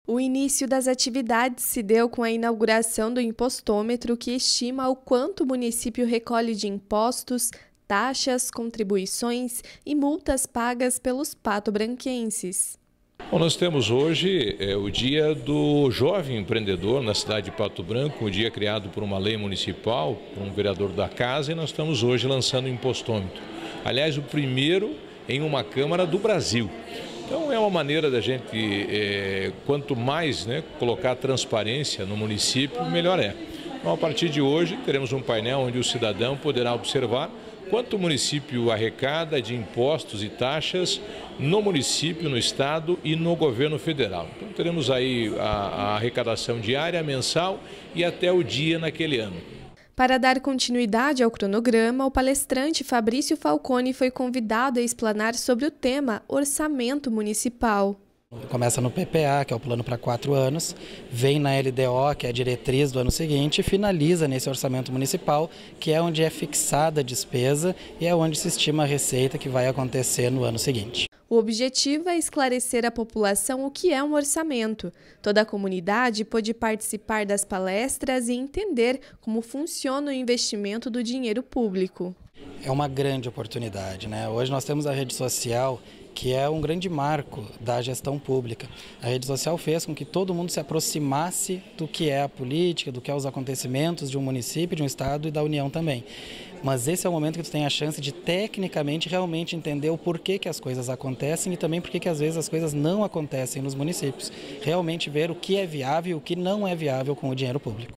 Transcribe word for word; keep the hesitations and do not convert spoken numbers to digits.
O início das atividades se deu com a inauguração do impostômetro, que estima o quanto o município recolhe de impostos, taxas, contribuições e multas pagas pelos patobranquenses. Bom, nós temos hoje é, o Dia do Jovem Empreendedor na cidade de Pato Branco, um dia criado por uma lei municipal, por um vereador da casa, e nós estamos hoje lançando o impostômetro. Aliás, o primeiro em uma Câmara do Brasil. Então é uma maneira da gente, é, quanto mais né, colocar transparência no município, melhor é. Então, a partir de hoje, teremos um painel onde o cidadão poderá observar quanto o município arrecada de impostos e taxas no município, no estado e no governo federal. Então teremos aí a, a arrecadação diária, mensal e até o dia naquele ano. Para dar continuidade ao cronograma, o palestrante Fabrício Falcone foi convidado a explanar sobre o tema Orçamento Municipal. Começa no P P A, que é o plano para quatro anos, vem na L D O, que é a diretriz do ano seguinte, e finaliza nesse orçamento municipal, que é onde é fixada a despesa e é onde se estima a receita que vai acontecer no ano seguinte. O objetivo é esclarecer à população o que é um orçamento. Toda a comunidade pôde participar das palestras e entender como funciona o investimento do dinheiro público. É uma grande oportunidade, né? Hoje nós temos a rede social, que é um grande marco da gestão pública. A rede social fez com que todo mundo se aproximasse do que é a política, do que é os acontecimentos de um município, de um estado e da União também. Mas esse é o momento que tu tem a chance de, tecnicamente, realmente entender o porquê que as coisas acontecem e também porquê que às vezes as coisas não acontecem nos municípios. Realmente ver o que é viável e o que não é viável com o dinheiro público.